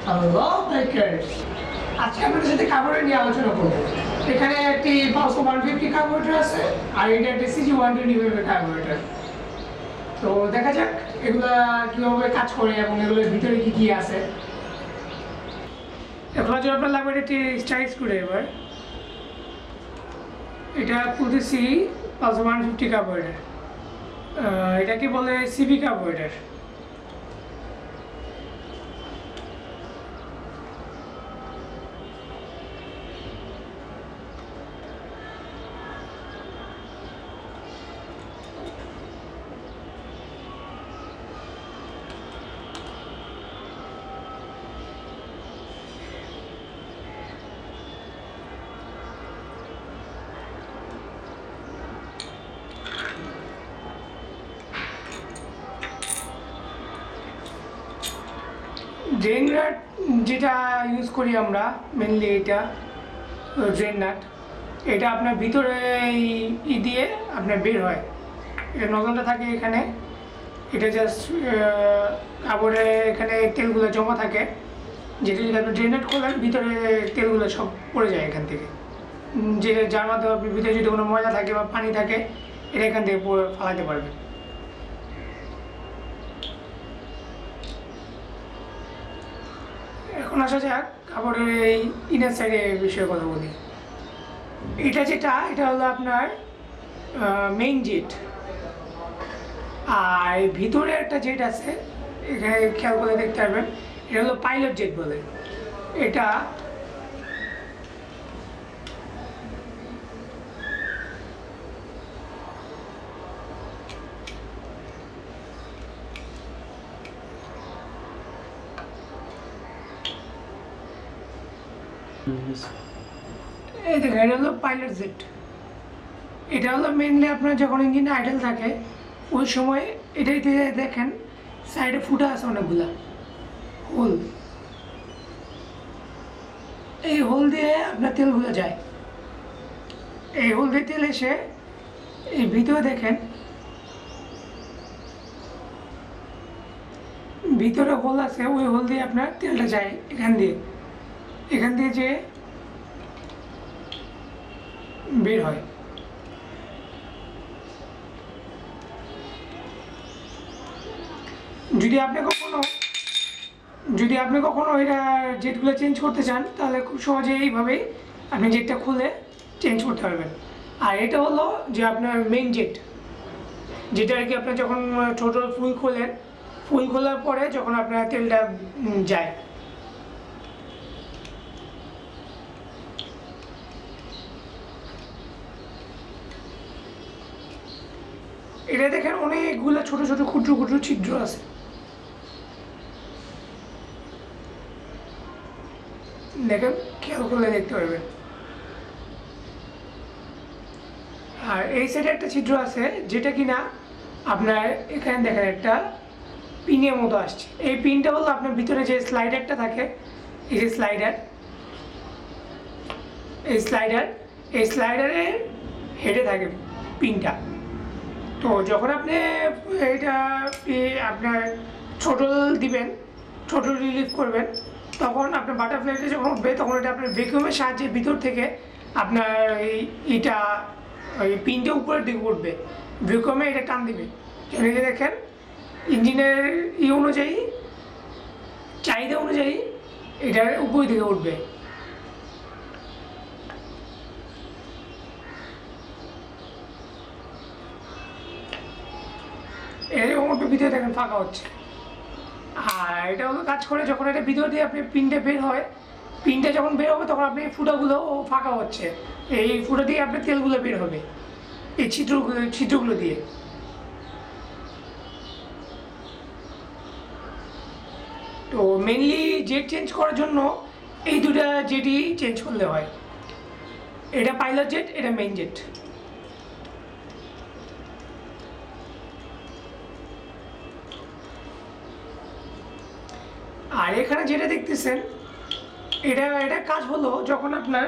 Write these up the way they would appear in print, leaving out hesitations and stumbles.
Hello bikers, আজকে আপনাদের সাথে কার্বোরেটর নিয়ে আলোচনা করব। এখানে একটি পালসো 150 কার্বোরেটর আছে আর এটা একটা সিজি 120 কার্বোরেটর। তো দেখা যাক এগুলা কিভাবে কাজ করে এবং এগুলোর ভিতরে কি কি আছে। এখন যদি আপনার লাগবে একটি স্টাইল স্ক্রুড্রাইভার, এটা খুলতেছি পালসো 150 কার্বোরেটর, এটাকে বলে সিভি কার্বুরেটর। ড্রেন নাট যেটা ইউজ করি আমরা মেনলি, এটা ড্রেন নাট। এটা আপনার ভিতরে দিয়ে আপনার বের হয়, এটা নজলটা থাকে এখানে। এটা জাস্ট কাপড়ে এখানে তেলগুলো জমা থাকে, যেটা যদি আপনি ড্রেন নাট খোলেন ভিতরে তেলগুলো সব পড়ে যায় এখান থেকে, যে যার মাধ্যমে আপনি ভিতরে যদি কোনো ময়লা থাকে বা পানি থাকে এটা এখান থেকে ফালাতে পারবেন। এখন আসা যাক কাপড়ের এই ইনার সাইডের বিষয়ে কথা বলি। এটা হলো আপনার মেইন জেট, আর ভিতরে একটা জেট আছে, এখানে খেয়াল করে দেখতে পারবেন, এটা হলো পাইলট জেট বলে। এটা এই দেখেন, এটা হলো পাইলট জেট। এটা হলো মেনলি আপনার যখন ইঞ্জিন আইডল থাকে ওই সময় এটাই দেখেন সাইডে ফুটা আছে অনেকগুলা হোল, এই হোল দিয়ে আপনার তেলগুলো যায়। এই হোল দিয়ে তেল এসে এই ভিতরে দেখেন, ভিতরে হোল আছে, ওই হোল দিয়ে আপনার তেলটা যায় এখান দিয়ে যে বের হয়। যদি আপনি কখনো এটা জেটগুলো চেঞ্জ করতে চান তাহলে খুব সহজে এইভাবেই আপনি জেটটা খুলে চেঞ্জ করতে পারবেন। আর এটা হলো যে আপনার মেইন জেট, যেটা আর কি আপনার যখন ছোটো ফুল খোলার পরে যখন আপনার তেলটা যায়। এটা দেখেন অনেকগুলো ছোট ছোট ক্ষুদ্র ক্ষুদ্র ছিদ্র আছে, দেখেন খেয়াল করলে দেখতে পারবেন। আর এই সাইডে একটা ছিদ্র আছে যেটা কিনা আপনার এখানে দেখেন একটা পিনের মতো আসছে। এই পিনটা হলো আপনার ভিতরে যে স্লাইডারটা থাকে, এই যে এই স্লাইডারের হেডে থাকে পিনটা। তো যখন আপনি এটা আপনার ছোটল দিবেন, ছোটল রিলিফ করবেন, তখন আপনার বাটারফ্লাইটা যখন উঠবে তখন এটা আপনার ভ্যাকুয়ামের সাহায্যে ভিতর থেকে আপনার এইটা ওই পিনটা উপরের দিকে উঠবে, ভ্যাকুয়ামে এটা টান দিবে। যখন দেখেন ইঞ্জিনের অনুযায়ী, চাহিদা অনুযায়ী এটার উপরের দিকে উঠবে। এরকম ভিতরে দেখেন ফাঁকা হচ্ছে। আর এটা হলো কাজ করে যখন এটা ভিতর দিয়ে আপনি পিনটা বের হয়, পিনটা যখন বের হবে তখন আপনি ফুটাগুলো ফাঁকা হচ্ছে, এই ফুটা দিয়ে আপনার তেলগুলো বের হবে এই ছিদ্রগুলো দিয়ে। তো মেনলি জেট চেঞ্জ করার জন্য এই দুটা জেটই চেঞ্জ করলে হয়, এটা পাইলট জেট, এটা মেইন জেট। আর এখানে যেটা দেখতেছেন এটা কাজ হলো যখন আপনার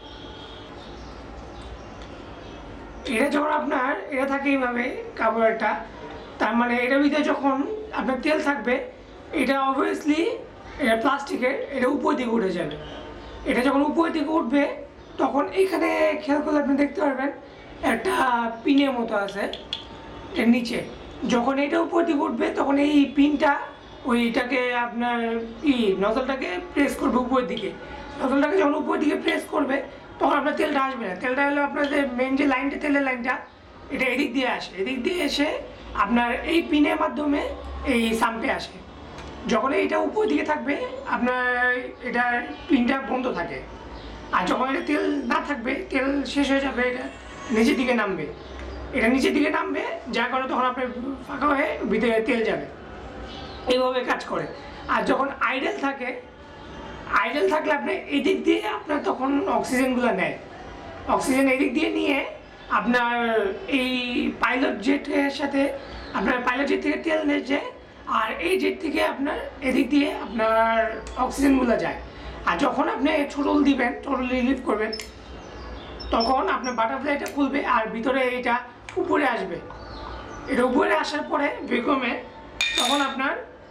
এটা থাকে এইভাবে কার্বোরেটরটা, তার মানে এটার ভিতরে যখন আপনার তেল থাকবে এটা অবভিয়াসলি এটা প্লাস্টিকের, এটা উপর দিকে উঠে যাবে। এটা যখন উপর দিকে উঠবে তখন এখানে খেয়াল করলে আপনি দেখতে পারবেন একটা পিনের মতো আছে এর নিচে। যখন এটা উপর দিকে উঠবে তখন এই পিনটা ওইটাকে আপনার নজলটাকে প্রেস করবে উপরের দিকে। নজলটাকে যখন উপরের দিকে প্রেস করবে তখন আপনার তেলটা আসবে না। তেলটা হলো আপনার যে মেন যে লাইনটা, তেলের লাইনটা, এটা এদিক দিয়ে আসে। এদিক দিয়ে এসে আপনার এই পিনের মাধ্যমে এই সাম্পে আসে। যখন এইটা উপর দিকে থাকবে আপনার এটার পিনটা বন্ধ থাকে। আর যখন এটা তেল না থাকবে, তেল শেষ হয়ে যাবে, এটা নিচের দিকে নামবে। এটা নিচের দিকে নামবে, যার কারণে তখন আপনার ফাঁকা হয়ে ভিতরে তেল যাবে। এইভাবে কাজ করে। আর যখন আইডেল থাকে, আইডেল থাকলে আপনার এদিক দিয়ে আপনার তখন অক্সিজেনগুলো নেয়। অক্সিজেন এদিক দিয়ে নিয়ে আপনার এই পাইলট জেটের সাথে, আপনার পাইলট জেট থেকে তেল নিয়ে যায়, আর এই জেট থেকে আপনার এদিক দিয়ে আপনার অক্সিজেনগুলো যায়। আর যখন আপনি ছোটল দিবেন, ছোটল রিলিভ করবেন, তখন আপনার বাটারফ্লাইটা খুলবে আর ভিতরে এটা উপরে আসবে। এটা উপরে আসার পরে বেগমে তখন আপনার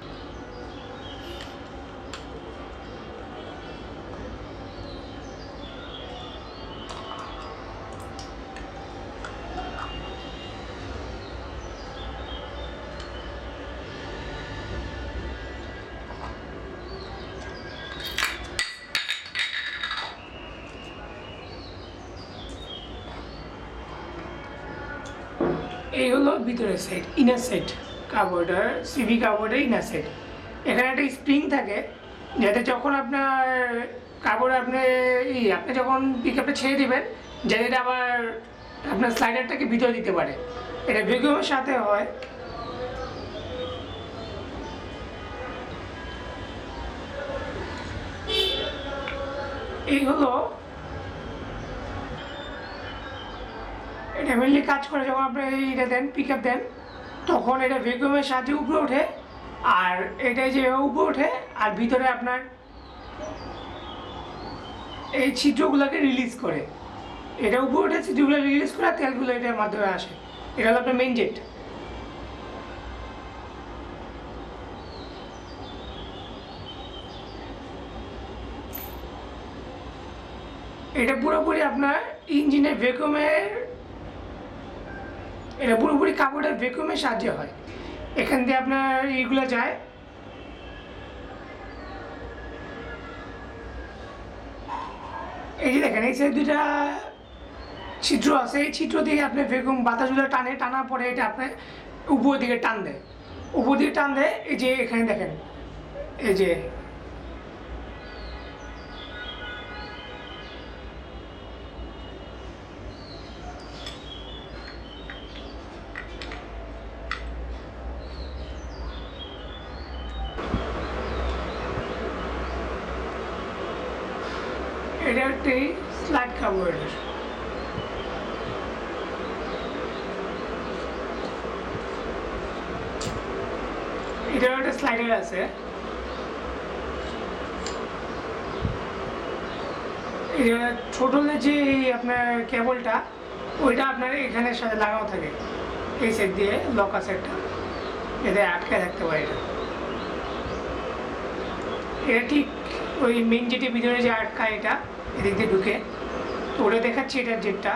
এই হলো ভিতরের set, inner set carburetor, CV carburetor inner set. এখানে একটা স্প্রিং থাকে যাতে যখন আপনার কার্বোরেটর আপনি যখন পিকআপটা ছেড়ে দেবেন, যাতে এটা আবার আপনার স্লাইডারটাকে ভিতরে দিতে পারে। এটা বেগমের সাথে হয়। এই হলো, এটা মেনলি কাজ করে যখন আপনি এটা দেন, পিক আপ দেন, তখন এটা ভ্যাকুয়ামের সাহায্যে উপরে ওঠে। আর এটা যে উপরে ওঠে আর ভিতরে আপনার এই ছিদ্রগুলোকে রিলিজ করে। এটা উপরে ওঠে, ছিদ্রগুলো রিলিজ করে, আর তেলগুলো এটার মাধ্যমে আসে। এটা হলো আপনার মেইন জেট। এটা পুরোপুরি আপনার ইঞ্জিনের ভ্যাকুয়ামের, এটা পুরোপুরি কাপড়ের ভ্যাকুয়ামের সাহায্যে হয়। এখান দিয়ে আপনার এইগুলো যায়। এই যে দেখেন এই সাইড দুইটা ছিদ্র আছে, এই ছিদ্র দিয়ে আপনি ভ্যাকুয়াম বাতাসগুলো টানার পরে এটা আপনার উপর দিকে টান দেয়। উপর দিকে টান দেয়, এই যে এখানে দেখেন, এই যে এটা একটি স্লাইড কার্বোরেটর। এটার একটা স্লাইডার আছে। এটা ছোটলে যে আপনার কেবলটা, ওইটা আপনার এখানের সাথে লাগানো থাকে, এই সাইড দিয়ে লক আছে একটা, এতে আটকে থাকতে পারে। এটা ঠিক ওই মেন জেটের ভিতরে যে আটকা, এটা এদিক দিয়ে ঢুকে, তো ওটা দেখাচ্ছি এটার জেটটা।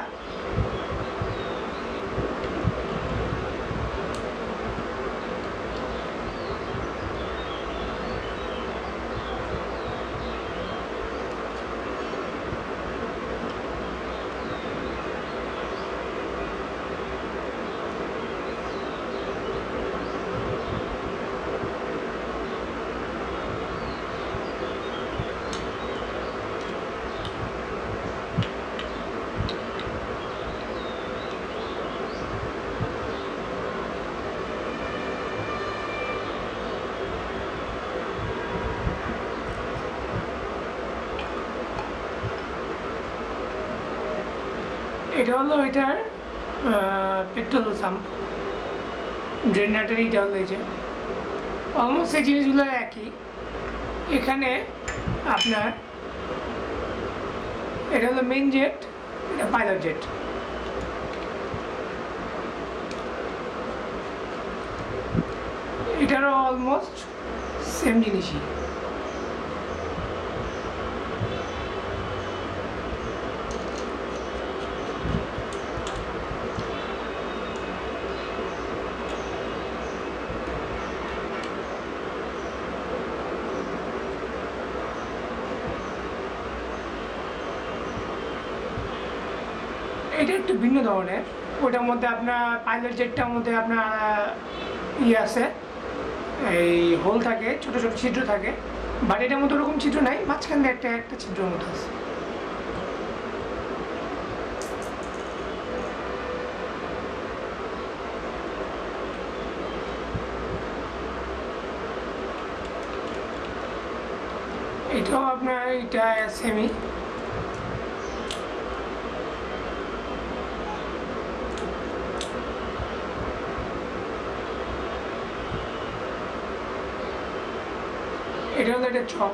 এটা হলো এটার পেট্রোল সাম্প, জেনারেটর। এটা হলো এই যে অলমোস্ট এই জিনিসগুলো একই। এখানে আপনার এটা হলো মেইন জেট, এটা পাইলট জেট। এটারও অলমোস্ট সেম জিনিসই। এটা একটু ভিন্ন ধরনের। ওটার মধ্যে আপনার পাইলট জেটটার মধ্যে আপনার ইয়ে আছে, এই হোল থাকে, ছোট ছোট ছিদ্র থাকে, বাট এটার মধ্যে ওরকম ছিদ্র নাই, মাঝখান দিয়ে একটা একটা ছিদ্রের মতো আছে। এটাও আপনার এটা সেমি। এটা হলো একটা চক।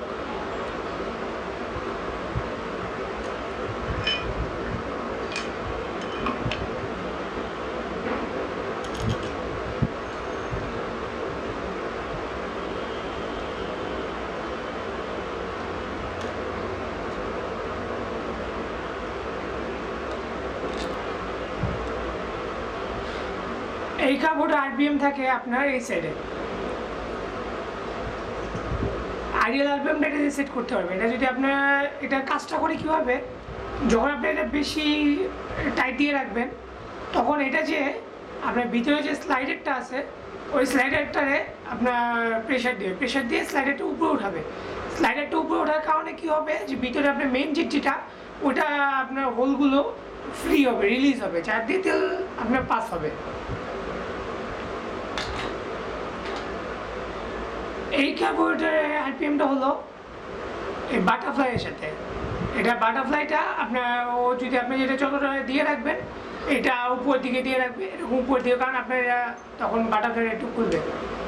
এই কাপড়টা আরপিএম থাকে আপনার এই সাইডে। আইডিয়াল আরপিএমটা এটা সেট করতে পারবে। এটা যদি আপনার এটা কাজটা করে কীভাবে, যখন আপনি এটা বেশি টাইট দিয়ে রাখবেন, তখন এটা যে আপনার ভিতরে যে স্লাইডারটা আছে, ওই স্লাইডারটারে আপনার প্রেশার দিয়ে স্লাইডারটা উপরে উঠাবে। স্লাইডারটা উপরে ওঠার কারণে কী হবে, যে ভিতরে আপনার মেন যেটা ওটা আপনার হোলগুলো ফ্রি হবে, রিলিজ হবে, যার দিয়ে তেল আপনার পাস হবে। এই কাপড়টার আরপিএমটা হলো এই বাটারফ্লাইয়ের সাথে। এটা বাটারফ্লাইটা আপনার ও যদি আপনি যেটা যতটা দিয়ে রাখবেন, এটা উপর দিকে দিয়ে রাখবে, এরকম উপর দিকে, কারণ আপনার তখন বাটারফ্লাই একটু খুলবে।